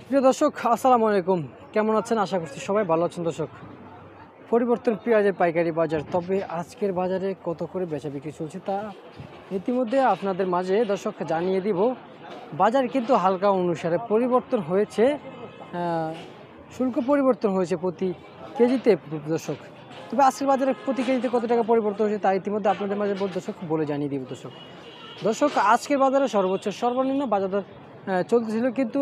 প্রিয় দর্শক, আসসালামু আলাইকুম। কেমন আছেন? আশা করছি সবাই ভালো আছেন। দর্শক, পরিবর্তন পেঁয়াজের পাইকারি বাজার, তবে আজকের বাজারে কত করে বেচা বিক্রি চলছে তা ইতিমধ্যে আপনাদের মাঝে দর্শক জানিয়ে দিব। বাজার কিন্তু হালকা অনুসারে পরিবর্তন হয়েছে, শুল্ক পরিবর্তন হয়েছে প্রতি কেজিতে দর্শক। তবে আজকের বাজারে প্রতি কেজিতে কত টাকা পরিবর্তন হয়েছে তা ইতিমধ্যে আপনাদের মাঝে দর্শক বলে জানিয়ে দিব। দর্শক দর্শক আজকের বাজারে সর্বোচ্চ সর্বনিম্ন বাজার দর চলতেছিল, কিন্তু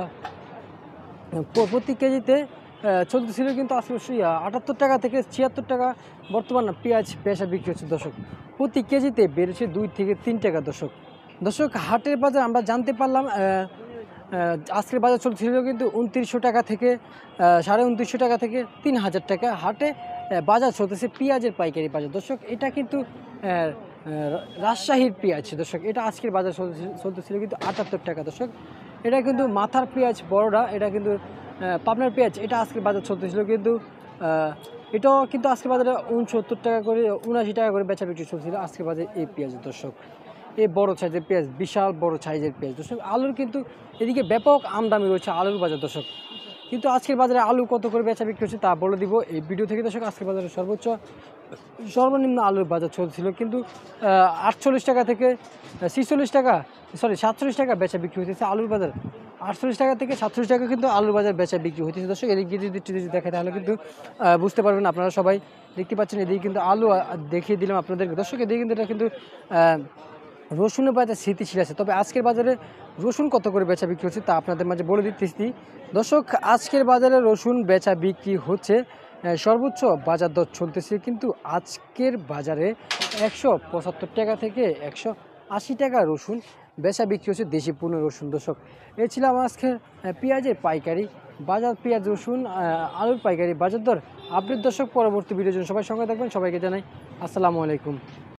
প্রতি কেজিতে চলতেছিল, কিন্তু আজকে ৭৮ টাকা থেকে ৭৬ টাকা বর্তমান পেঁয়াজ বেচা বিক্রি হচ্ছে দর্শক। প্রতি কেজিতে বেড়েছে ২ থেকে ৩ টাকা দর্শক। দর্শক, হাটের বাজার আমরা জানতে পারলাম আজকের বাজার চলছিল কিন্তু ২৯০০ টাকা থেকে ২৯৫০ টাকা থেকে ৩০০০ টাকা হাটে বাজার চলতেছে পেঁয়াজের পাইকারি বাজার দর্শক। এটা কিন্তু রাজশাহীর পেঁয়াজ দর্শক, এটা আজকের বাজার চলতেছিল কিন্তু ৭৮ টাকা দর্শক। এটা কিন্তু মাথার পেঁয়াজ বড়টা, এটা কিন্তু পাবনার পেঁয়াজ, এটা আজকের বাজার চলতেছিল কিন্তু এটাও কিন্তু আজকের বাজারে ৬৯ টাকা করে ৭৯ টাকা করে বেচা বিক্রি চলছিল আজকের বাজারে এই পেঁয়াজ দর্শক। এই বড় সাইজের পেঁয়াজ, বিশাল বড় সাইজের পেঁয়াজ দর্শক। আলুর কিন্তু এদিকে ব্যাপক আমদানি রয়েছে আলুর বাজার দর্শক, কিন্তু আজকের বাজারে আলু কত করে বেচা বিক্রি হচ্ছে তা বলে দিব এই ভিডিও থেকে দর্শক। আজকের বাজারে সর্বনিম্ন আলুর বাজার চলছিল কিন্তু ৪৮ টাকা থেকে ৪৬ টাকা, ৪৭ টাকা বেচা বিক্রি হতেছে আলুর বাজার। ৪৮ টাকা থেকে ৪৭ টাকা কিন্তু আলুর বাজার বেচা বিক্রি হতেছে দর্শক। এদিকে যদি দেখে তাহলে কিন্তু বুঝতে পারবেন, আপনারা সবাই দেখতে পাচ্ছেন। এদিকে কিন্তু আলু দেখিয়ে দিলাম আপনাদেরকে দর্শক। এদিকে কিন্তু এটা কিন্তু রসুনের বাজার স্থিতিশীল আছে। তবে আজকের বাজারে রসুন কত করে বেচা বিক্রি হচ্ছে তা আপনাদের মাঝে বলে দিতেছি দর্শক। আজকের বাজারে রসুন বেচা বিক্রি হচ্ছে, সর্বোচ্চ বাজার দর চলতেছে কিন্তু আজকের বাজারে ১৭৫ টাকা থেকে ১৮০ টাকা রসুন বেচা বিক্রি হচ্ছে, দেশি পণ্য রসুন দর্শক। এই ছিল আমার আজকের পেঁয়াজের পাইকারি বাজার, পেঁয়াজ রসুন আলুর পাইকারি বাজার দর আপডেট দর্শক। পরবর্তী ভিডিওর জন্য সবাই সঙ্গে থাকবেন। সবাইকে জানাই আসসালামু আলাইকুম।